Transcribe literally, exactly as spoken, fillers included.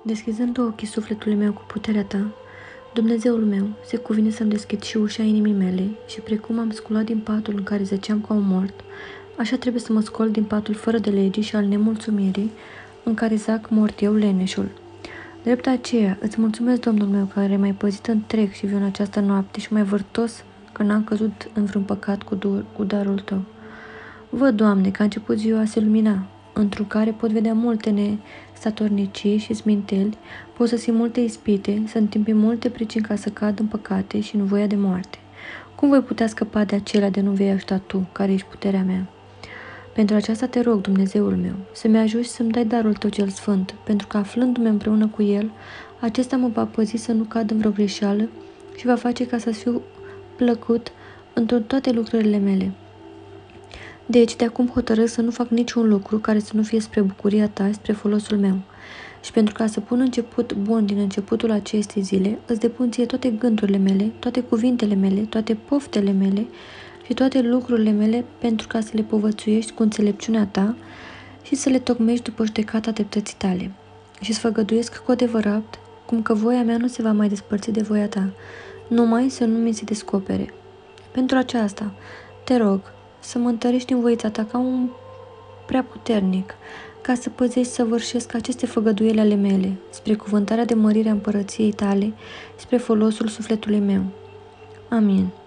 Deschizând ochii sufletului meu cu puterea ta, Dumnezeul meu, se cuvine să-mi deschid și ușa inimii mele și precum am sculat din patul în care zăceam ca un mort, așa trebuie să mă scol din patul fără de legii și al nemulțumirii în care zac mort eu leneșul. Drept aceea, îți mulțumesc, Domnul meu, care m-ai păzit întreg și viu în această noapte și mai vârtos că n-am căzut în vreun păcat cu, dur, cu darul tău. Văd, Doamne, că a început ziua se lumina, într-o care pot vedea multe nestatornicii și sminteli, pot să simt multe ispite, să întimpi multe pricini ca să cad în păcate și în voia de moarte. Cum voi putea scăpa de acelea de nu vei ajuta Tu, care ești puterea mea? Pentru aceasta te rog, Dumnezeul meu, să-mi ajuți să-mi dai darul Tău cel sfânt, pentru că aflându-mă împreună cu El, acesta mă va păzi să nu cad în vreo greșeală și va face ca să fiu plăcut într toate lucrările mele. Deci, de acum hotărăsc să nu fac niciun lucru care să nu fie spre bucuria Ta, spre folosul meu. Și pentru ca să pun început bun din începutul acestei zile, îți depun ție toate gândurile mele, toate cuvintele mele, toate poftele mele și toate lucrurile mele, pentru ca să le povățuiești cu înțelepciunea Ta și să le tocmești după judecata dreptății Tale. Și sfăgăduiesc cu adevărat, cum că voia mea nu se va mai despărți de voia Ta, numai să nu mi se descopere. Pentru aceasta, te rog, să mă întărești în voința Ta ca un prea puternic, ca să păzești să vârșesc aceste făgăduieli ale mele, spre cuvântarea de mărire a împărăției Tale, spre folosul sufletului meu. Amin.